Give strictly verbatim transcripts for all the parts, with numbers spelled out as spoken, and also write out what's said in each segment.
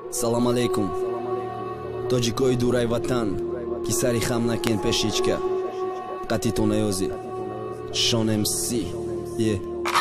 Салам алейкум. Тоҷикои дурай ватан ки сари хам накен пешичка қати то наёзи чишонем си е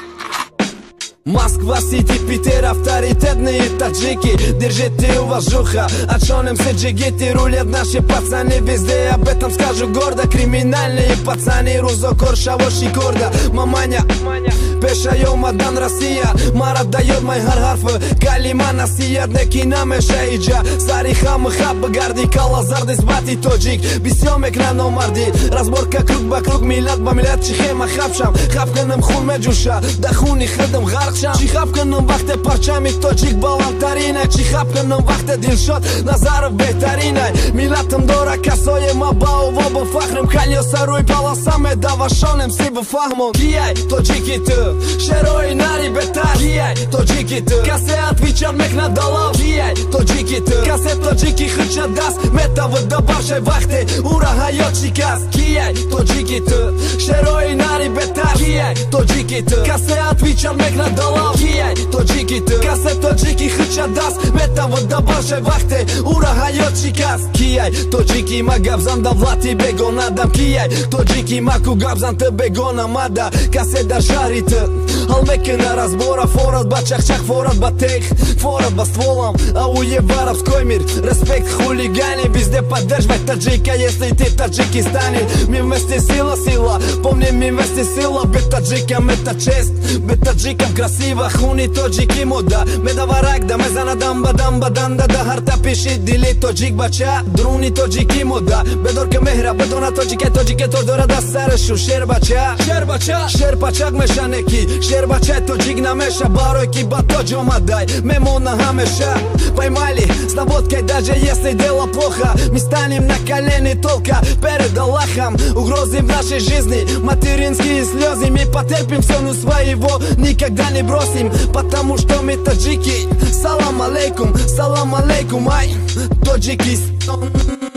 Москва Сити, Питер, авторитетные таджики. Держите уважуха, от шонем се джигити. Рулят наши пацаны везде, об этом скажу гордо. Криминальные пацаны, Рузо, Корша, Воши, Корда. Маманя, Пеша, йо, Мадан, Россия. Марат дает мой гаргарфы, Калима, Насия, Деки, Намеша, Иджа. Сари, Хам, Хаб, Гарди, Калазар, Дисбати, Тоджик. Бисёмек на номарди. Разборка круг вокруг, милят, бамилят, Чихема, Хапшам. Хапканым хун меджуша, да хуни хадам гарх. Чи хапканым вахте парчами тоҷик баландтарина. Чи хапканым вахте Дилшод Назаров беҳтарина. Миллатам дора касое ма баово бифахрим. Калёса рӯй паласаме давашонем си бифаҳмон. Кияй тоҷики ту шерои нари бетар. Кияй тоҷики ту касе отвечат мекна далав. Кияй тоҷики ту касе тоҷики хича даст метавад да баше вахте ура ҳаёт шикаст. Кияй тоҷики ту шерои нари бетар. Кияй тоҷики ту касе отвечат мекна далав. Кияй тоҷики ту касе тоҷики хича даст метавад да баше вахте ура ҳаёт шикаст. Кияй тоҷики ма гапзан давлати бегона дам. Кияй тоҷики маку гапзан ты бегона мада. Касе дар шаҳри ту ҳал мекина разбора. Форат ба чахчах, форат ба тех, форат ба стволам. Ауе в арабской мир, респект хулигане. Везде поддерживать таджика, если ты Таджикистане. Мы вместе сила, сила, помни мы вместе сила. Быть таджикам это чест, быть таджикам красиво. Хуни тоджики мода, ме даварак да ме занадам бадам баданда да харта пиши дили тоджик бача. Друни тоджики мода, бедорка мехра, бедона тоджике тоджике тордора да сарешу шер бача. Шер бача, шер пачак мешанеки, шер бача тоджик намеша. Баройки ба тоджи омадай, мемона хамеша. Поймали с наводкой, даже если дело плохо. Мы станем на колени только перед Аллахом. Угрозы в нашей жизни, материнские слезы. Мы потерпим все, но своего никогда не бросим, потому что мы таджики. Салам алейкум, салам алейкум, ай, Тоджикистан.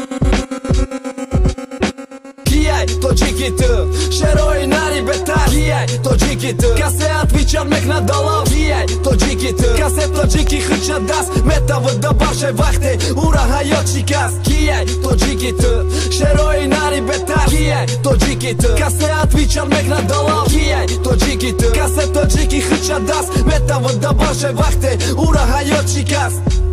Кияй тоҷики ту шерои нари бетар. Кияй тоҷики ту касе отвечат мекна далав. Кияй тоҷики ту касе тоҷики хича даст метавад да баше вахте ура ҳаёт шикаст. Кияй тоҷики ту шерои нари бетар. Кияй тоҷики ту касе отвечат мекна далав. Кияй тоҷики ту касе тоҷики хича даст метавад да баше вахте ура ҳаёт шикаст.